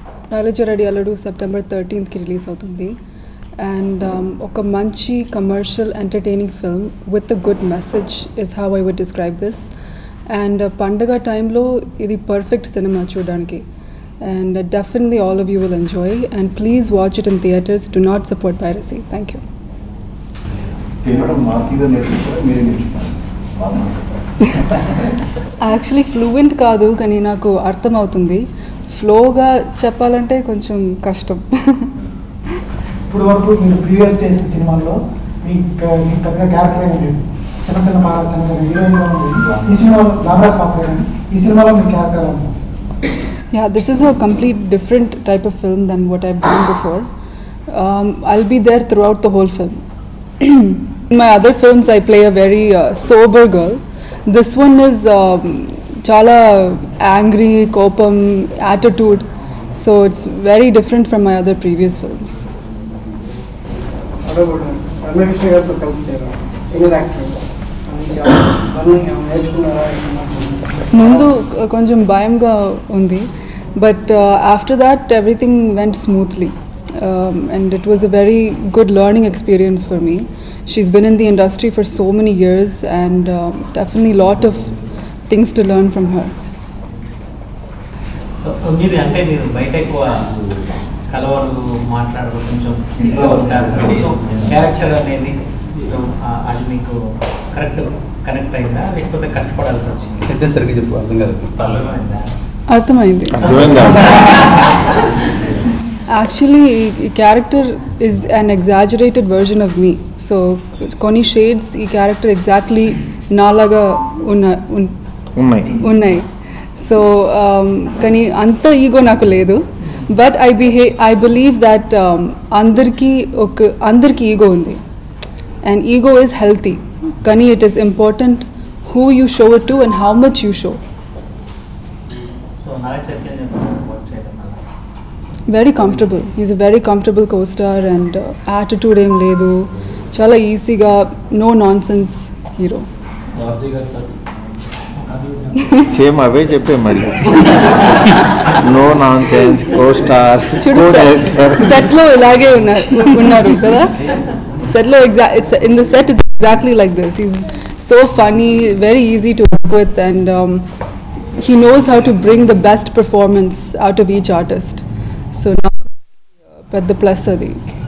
Nalajaradi Aladu September 13th ki release avutundi, and oka manchi commercial entertaining film with a good message is how I would describe this. And Pandaga time lo idi perfect cinema chudaniki, and definitely all of you will enjoy, and please watch it in theaters. Do not support piracy. Thank you. Actually fluent కాదు, కానీ నాకు అర్థం అవుతుంది. ఫ్లోగా చెప్పాలంటే కొంచెం కష్టం. ఇప్పుడు వరకు మీరు ప్రీవియస్ చేసిన సినిమాల్లో మీకు పెద్ద క్యారెక్టర్ ఏంటి? చిన్న హీరోయిన్గా ఉంది. ఈ సినిమాలో రామరాజ్ పాత్ర, ఈ సినిమాలో మీ క్యారెక్టర్ ఏంటి? Yeah, this is a complete different type of film than what I've done before. I'll be there throughout the whole film. In my other films, I play a very sober girl. This one is chala angry, kopam, attitude. So it's very different from my other previous films. Mundu konjam bayamga undi, but after that everything went smoothly, and it was a very good learning experience for me. She's been in the industry for so many years, and definitely lot of things to learn from her. So మీరు అంటే మీరు బయట ఎక్కువ కలవరు మాట్లాడరు, కొంచెం ఇంట్లో ఉంటారు. సో క్యారెక్టర్ అనేది అది మీకు కనెక్ట్ అయిందా, లేకపోతే కష్టపడాల్సి వచ్చింది? సెంటెన్స్ సరిగ్గా చెప్పు, అర్థం కాదు. అర్థమైంది. Actually, ఈ character is an exaggerated version of me. So కొన్ని shades ఈ character exactly నాలాగా ఉన్నాయి. సో కానీ అంత ఈగో నాకు లేదు. బట్ I believe that అందరికి ఈగో ఉంది, and ego is healthy. కానీ it is important who you show it to and how much you show. So very comfortable. He's a very comfortable co-star, and attitude em ledu, chala easy ga, no nonsense hero. Same అవే చెప్పే మళ్ళీ no nonsense co-star, co-director. Set లో ఇలాగే ఉన్నారు కదా. Set లో in the set it's exactly like this. He's so funny, very easy to work with, and he knows how to bring the best performance out of each artist. So now పెద్ద plus అది.